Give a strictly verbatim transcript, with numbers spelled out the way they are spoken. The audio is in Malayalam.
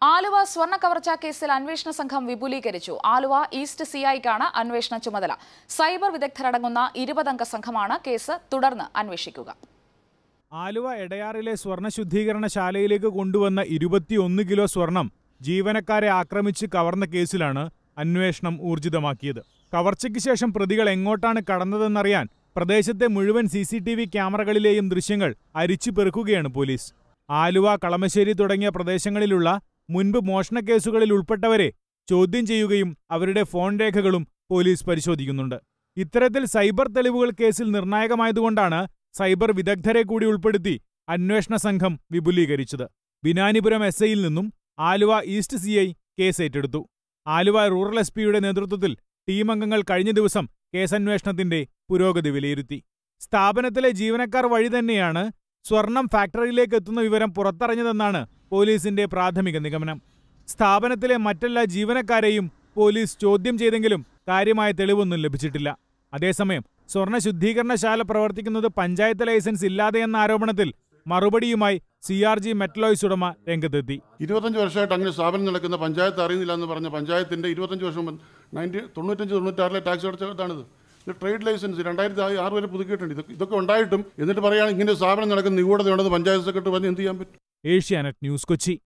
ആലുവ സ്വർണ്ണ കവർച്ചാ കേസിൽ അന്വേഷണ സംഘം വിപുലീകരിച്ചു. ആലുവ ഈസ്റ്റ് സിഐക്കാണ് അന്വേഷണ ചുമതല. സൈബർ വിദഗ്ധരടങ്ങുന്ന ഇരുപതംഗ സംഘമാണ് കേസ് തുടർന്ന് അന്വേഷിക്കുക. ആലുവ എടയാറിലെ സ്വർണ്ണ ശുദ്ധീകരണശാലയിലേക്ക് കൊണ്ടുവന്ന ഇരുപത്തിയൊന്ന് കിലോ സ്വർണം ജീവനക്കാരെ ആക്രമിച്ച് കവർന്ന കേസിലാണ് അന്വേഷണം ഊർജിതമാക്കിയത്. കവർച്ചയ്ക്ക് ശേഷം പ്രതികൾ എങ്ങോട്ടാണ് കടന്നതെന്നറിയാൻ പ്രദേശത്തെ മുഴുവൻ സി സി ടി വി ക്യാമറകളിലെയും ദൃശ്യങ്ങൾ അരിച്ചു പെറുക്കുകയാണ് പോലീസ്. ആലുവ, കളമശ്ശേരി തുടങ്ങിയ പ്രദേശങ്ങളിലുള്ള മുൻപ് മോഷണക്കേസുകളിൽ ഉൾപ്പെട്ടവരെ ചോദ്യം ചെയ്യുകയും അവരുടെ ഫോൺ രേഖകളും പോലീസ് പരിശോധിക്കുന്നുണ്ട്. ഇത്തരത്തിൽ സൈബർ തെളിവുകൾ കേസിൽ നിർണായകമായതുകൊണ്ടാണ് സൈബർ വിദഗ്ധരെ കൂടി ഉൾപ്പെടുത്തി അന്വേഷണ സംഘം വിപുലീകരിച്ചത്. ബിനാനിപുരം എസ് ഐയിൽ നിന്നും Aluva east C I case ഏറ്റെടുത്തു. ആലുവ റൂറൽ എസ് പിയുടെ നേതൃത്വത്തിൽ ടീം അംഗങ്ങൾ കഴിഞ്ഞ ദിവസം കേസന്വേഷണത്തിന്റെ പുരോഗതി വിലയിരുത്തി. സ്ഥാപനത്തിലെ ജീവനക്കാർ വഴി തന്നെയാണ് സ്വർണം ഫാക്ടറിയിലേക്ക് എത്തുന്ന വിവരം പുറത്തറിഞ്ഞതെന്നാണ് പോലീസിന്റെ പ്രാഥമിക നിഗമനം. സ്ഥാപനത്തിലെ മറ്റെല്ലാ ജീവനക്കാരെയും പോലീസ് ചോദ്യം ചെയ്തെങ്കിലും കാര്യമായ തെളിവൊന്നും ലഭിച്ചിട്ടില്ല. അതേസമയം സ്വർണ്ണ ശുദ്ധീകരണശാല പ്രവർത്തിക്കുന്നത് പഞ്ചായത്ത് ലൈസൻസ് ഇല്ലാതെയെന്ന ആരോപണത്തിൽ മറുപടിയുമായി സി ആർ ജി മെറ്റലോയ്സ് ഉടമ രംഗത്തെത്തി. ഇരുപത്തഞ്ച് വർഷമായിട്ട് അങ്ങനെ സ്ഥാപനം നടക്കുന്ന പഞ്ചായത്ത് അറിയുന്നില്ല എന്ന് പറഞ്ഞ പഞ്ചായത്തിന്റെ ഇരുപത്തഞ്ച് വർഷം നയൻറ്റി തൊണ്ണൂറ്റഞ്ച് തൊണ്ണൂറ്റാറിലെ ടാക്സ് അടച്ചതാണിത്. ഇത് ട്രേഡ് ലൈസൻസ് രണ്ടായിരത്തി ആറ് വരെ പുതുക്കിയിട്ടുണ്ട്. ഇതൊക്കെ ഇതൊക്കെ ഉണ്ടായിട്ടും എന്നിട്ട് പറയുകയാണ് ഇങ്ങനെ സ്ഥാപനം നടക്കുന്ന നിഗൂഢതയുണ്ടെന്ന് പഞ്ചായത്ത് സെക്രട്ടറി പറഞ്ഞ് എന്ത് ചെയ്യാൻ പറ്റും? ഏഷ്യാനെറ്റ് ന്യൂസ്, കൊച്ചി.